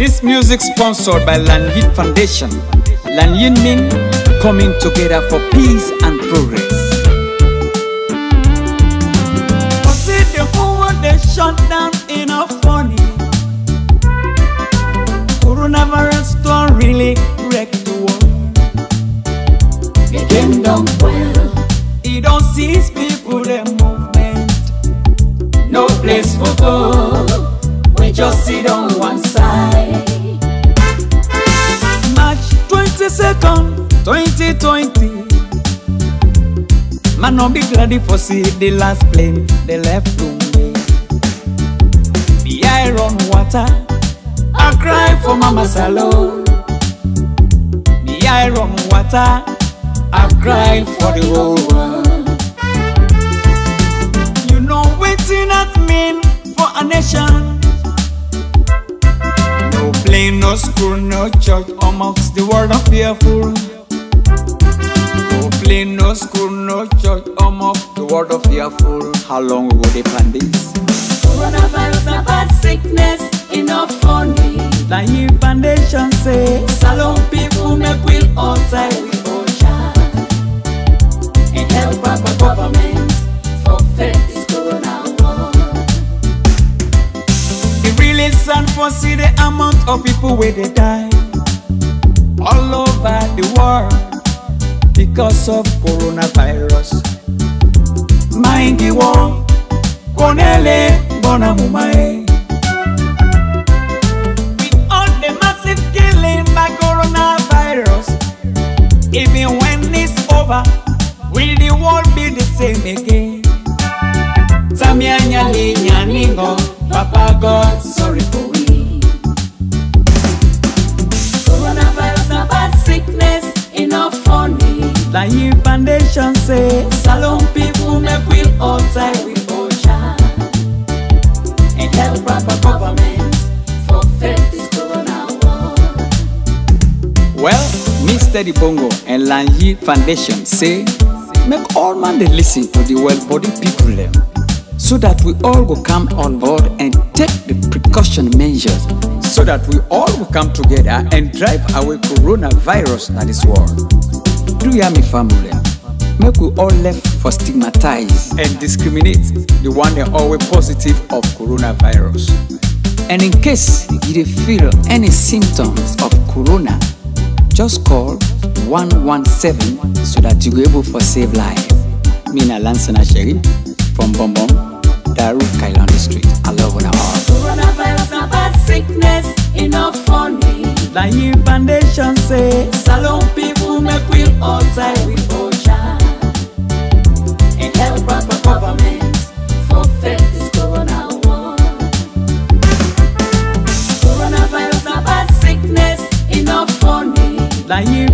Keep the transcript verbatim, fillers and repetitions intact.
This music sponsored by Lanyin Foundation. Lanyin Ming coming together for peace and progress. See the whole world they shut down in a funny. Coronavirus don't really wreck the world. It came down well. It don't seize people their movement. No place for go. We just sit on one side. March twenty-second, twenty twenty. Man no be ready for see the last plane they left to me. The iron water, I cry for Mama Salon. The iron water, I cry for the whole world. You know waiting at mean for a nation. No plane, no school, no church amongst the world of fearful. No plane, no school, no church amongst the world of fearful. How long will they plan this? Coronavirus a bad sickness, enough funny. Lanyin Foundation say, Salon people make we all tie with ocean and help our government for fight this corona war. it really sad for see the amount of people where they die all over the world because of coronavirus. Mind the war, konele bona mumae. With all the massive killing by coronavirus, even when it's over, will the world be the same again? Samia nyali nyaningo, Papa God, sorry for we. Coronavirus a bad sickness, enough funny. Lanyin Foundation say, Salon people make we all tie with ocean and help proper government for fight this corona war. well, me Steady Bongo and Lanyin Foundation say, make all man they listen to the well-bodied people them, so that we all will come on board and take the precaution measures, so that we all will come together and drive away coronavirus in this world. Do you hear me, family? Make we all left for stigmatize and discriminate the one that always positive of coronavirus. And in case you feel any symptoms of corona, just call one one seven so that you will be able to save life. Me na Lansana Sherry from Bom Bom, Daru Kailandi Street. I love when I all. Coronavirus a bad sickness, enough funny. Lanyin Foundation say, Salon people make we all tie with ocean and help proper government for fight this corona war. Coronavirus a bad sickness, enough funny. Lanyin